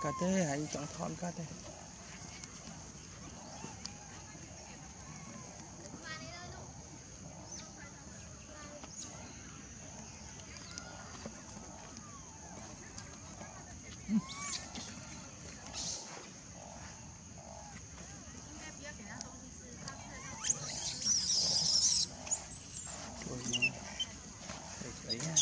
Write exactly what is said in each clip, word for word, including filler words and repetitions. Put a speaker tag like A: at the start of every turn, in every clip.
A: cả thế hãy chọn thon cả thế đấy nha.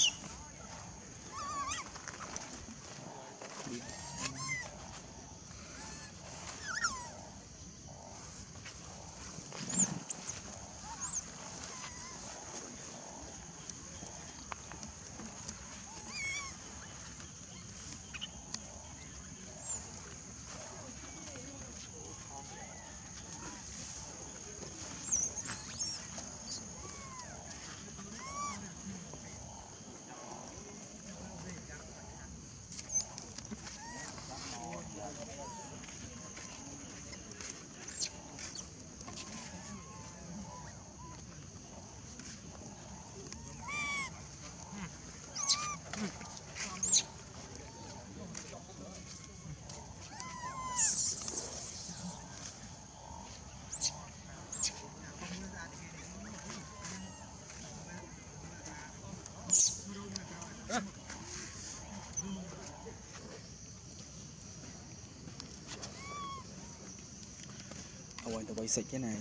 A: Ôi tao quay xịt cái này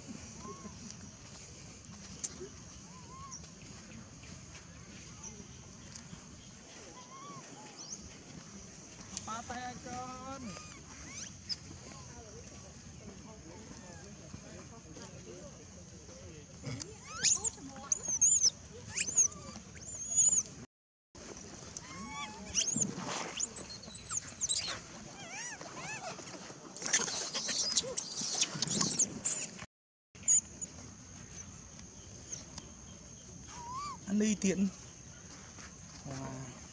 A: ba tay anh con ăn đi tiện. Wow.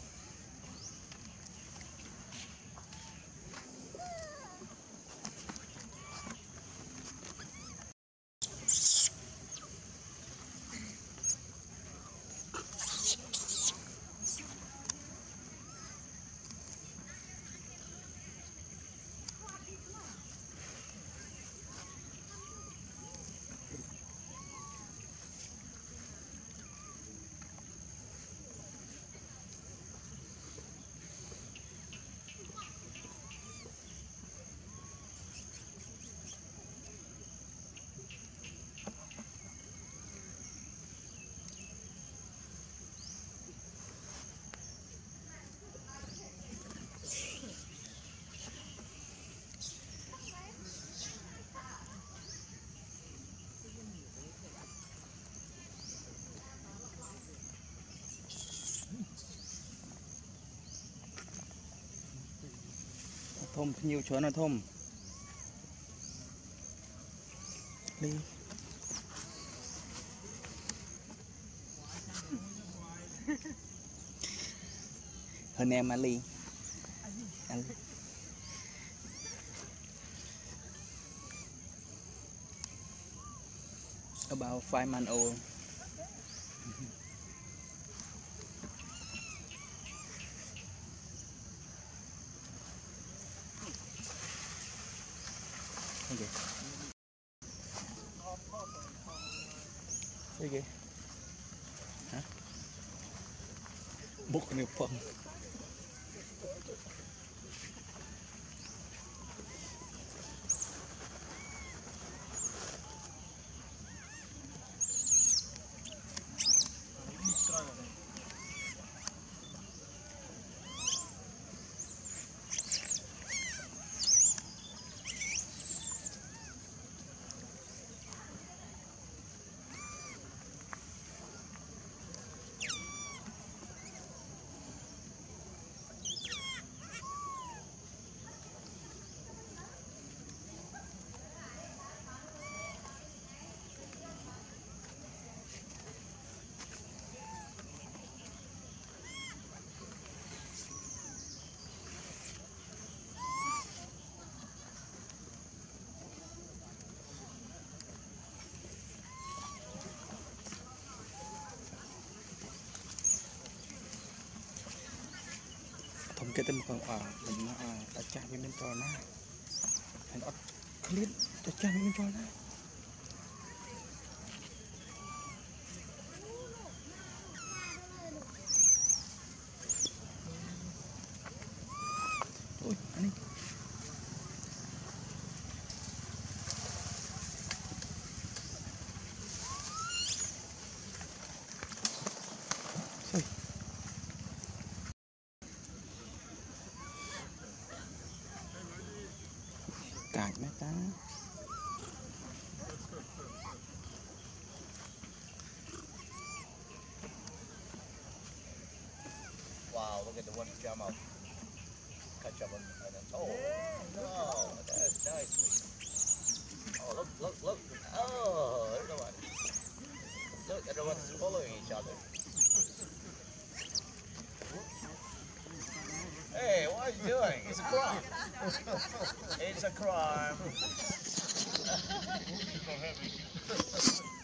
A: Thôm nhiều chỗ nào thôm đi hơn em Allie Allie about five months old. Okay. Okay. Hả? Bốc nửa phần. cái tâm còn ở mình nó ta cha với bên trò na thành ớt clean ta cha với bên trò na ôi anh đi cài mấy ta
B: wow, look at the one jump up. Catch up on, on it. Oh, no, that's nice. Oh, look, look, look. Oh, everyone. Look, everyone's following each other. Hey, what are you doing? It's a crime. It's a crime.